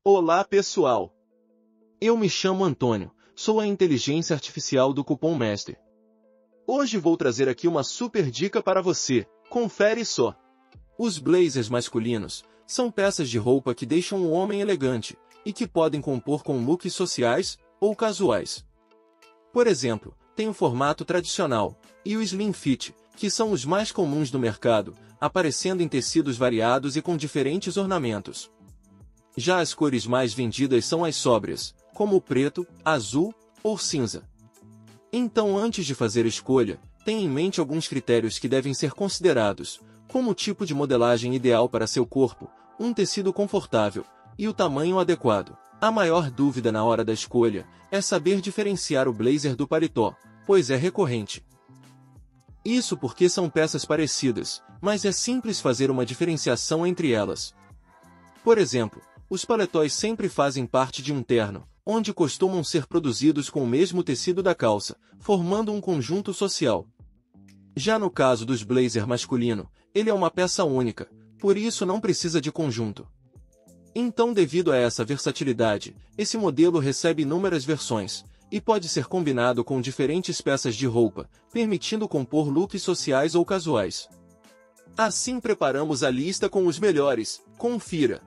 Olá pessoal! Eu me chamo Antônio, sou a inteligência artificial do Cupom Mestre. Hoje vou trazer aqui uma super dica para você, confere só! Os blazers masculinos são peças de roupa que deixam o homem elegante e que podem compor com looks sociais ou casuais. Por exemplo, tem o formato tradicional e o slim fit, que são os mais comuns do mercado, aparecendo em tecidos variados e com diferentes ornamentos. Já as cores mais vendidas são as sóbrias, como o preto, azul ou cinza. Então, antes de fazer a escolha, tenha em mente alguns critérios que devem ser considerados, como o tipo de modelagem ideal para seu corpo, um tecido confortável e o tamanho adequado. A maior dúvida na hora da escolha é saber diferenciar o blazer do paletó, pois é recorrente. Isso porque são peças parecidas, mas é simples fazer uma diferenciação entre elas. Por exemplo, os paletós sempre fazem parte de um terno, onde costumam ser produzidos com o mesmo tecido da calça, formando um conjunto social. Já no caso dos blazer masculino, ele é uma peça única, por isso não precisa de conjunto. Então, devido a essa versatilidade, esse modelo recebe inúmeras versões, e pode ser combinado com diferentes peças de roupa, permitindo compor looks sociais ou casuais. Assim preparamos a lista com os melhores, confira!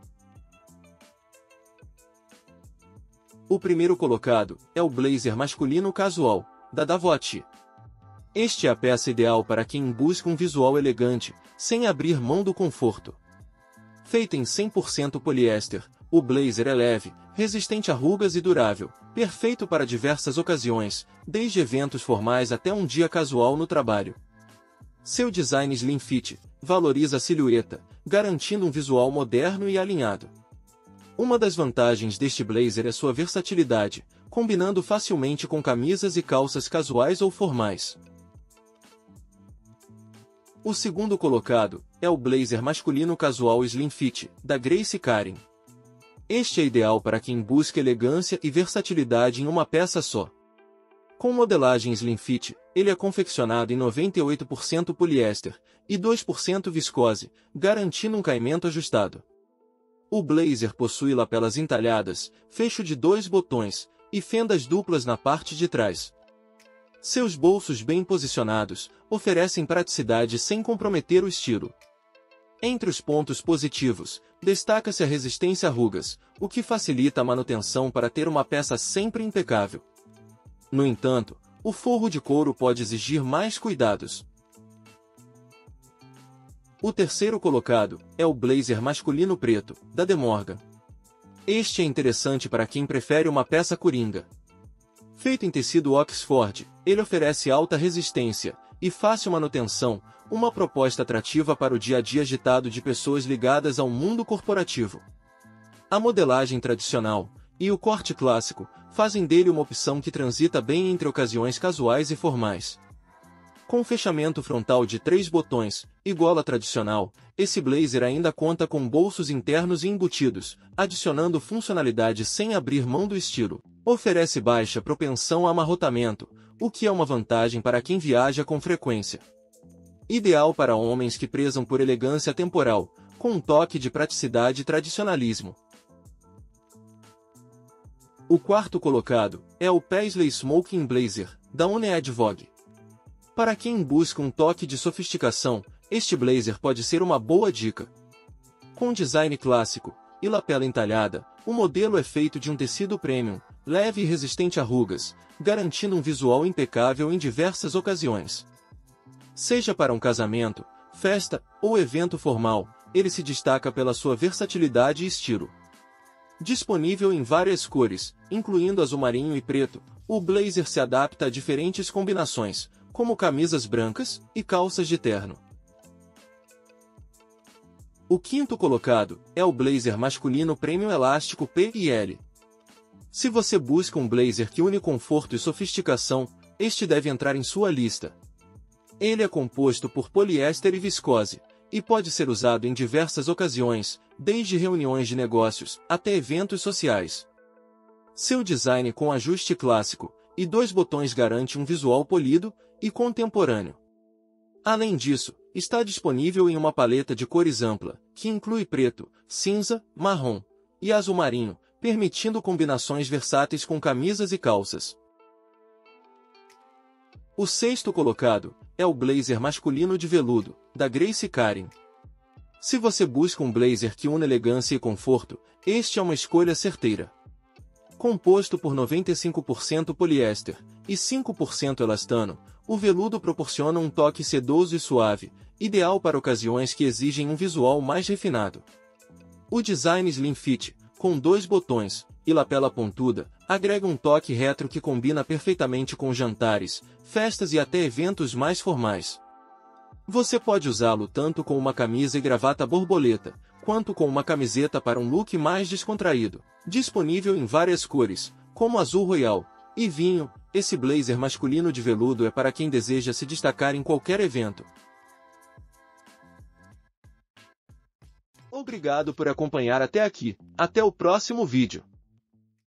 O primeiro colocado é o blazer masculino casual, da Davoti. Este é a peça ideal para quem busca um visual elegante, sem abrir mão do conforto. Feito em 100% poliéster, o blazer é leve, resistente a rugas e durável, perfeito para diversas ocasiões, desde eventos formais até um dia casual no trabalho. Seu design slim fit valoriza a silhueta, garantindo um visual moderno e alinhado. Uma das vantagens deste blazer é sua versatilidade, combinando facilmente com camisas e calças casuais ou formais. O segundo colocado é o blazer masculino casual slim fit, da Grace Karen. Este é ideal para quem busca elegância e versatilidade em uma peça só. Com modelagem slim fit, ele é confeccionado em 98% poliéster e 2% viscose, garantindo um caimento ajustado. O blazer possui lapelas entalhadas, fecho de 2 botões e fendas duplas na parte de trás. Seus bolsos bem posicionados oferecem praticidade sem comprometer o estilo. Entre os pontos positivos, destaca-se a resistência a rugas, o que facilita a manutenção para ter uma peça sempre impecável. No entanto, o forro de couro pode exigir mais cuidados. O terceiro colocado é o blazer masculino preto, da De Morgan. Este é interessante para quem prefere uma peça coringa. Feito em tecido Oxford, ele oferece alta resistência e fácil manutenção, uma proposta atrativa para o dia a dia agitado de pessoas ligadas ao mundo corporativo. A modelagem tradicional e o corte clássico fazem dele uma opção que transita bem entre ocasiões casuais e formais. Com fechamento frontal de 3 botões, igual à tradicional, esse blazer ainda conta com bolsos internos e embutidos, adicionando funcionalidade sem abrir mão do estilo. Oferece baixa propensão a amarrotamento, o que é uma vantagem para quem viaja com frequência. Ideal para homens que prezam por elegância temporal, com um toque de praticidade e tradicionalismo. O quarto colocado é o Paisley Smoking Blazer, da Unead Vogue. Para quem busca um toque de sofisticação, este blazer pode ser uma boa dica. Com design clássico e lapela entalhada, o modelo é feito de um tecido premium, leve e resistente a rugas, garantindo um visual impecável em diversas ocasiões. Seja para um casamento, festa ou evento formal, ele se destaca pela sua versatilidade e estilo. Disponível em várias cores, incluindo azul marinho e preto, o blazer se adapta a diferentes combinações, como camisas brancas e calças de terno. O quinto colocado é o blazer masculino premium elástico P e L. Se você busca um blazer que une conforto e sofisticação, este deve entrar em sua lista. Ele é composto por poliéster e viscose, e pode ser usado em diversas ocasiões, desde reuniões de negócios até eventos sociais. Seu design com ajuste clássico e 2 botões garante um visual polido e contemporâneo. Além disso, está disponível em uma paleta de cores ampla, que inclui preto, cinza, marrom e azul marinho, permitindo combinações versáteis com camisas e calças. O sexto colocado é o blazer masculino de veludo, da Grace Karen. Se você busca um blazer que une elegância e conforto, este é uma escolha certeira. Composto por 95% poliéster e 5% elastano, o veludo proporciona um toque sedoso e suave, ideal para ocasiões que exigem um visual mais refinado. O design Slim Fit, com 2 botões e lapela pontuda, agrega um toque retro que combina perfeitamente com jantares, festas e até eventos mais formais. Você pode usá-lo tanto com uma camisa e gravata borboleta, quanto com uma camiseta para um look mais descontraído. Disponível em várias cores, como azul royal e vinho, esse blazer masculino de veludo é para quem deseja se destacar em qualquer evento. Obrigado por acompanhar até aqui. Até o próximo vídeo.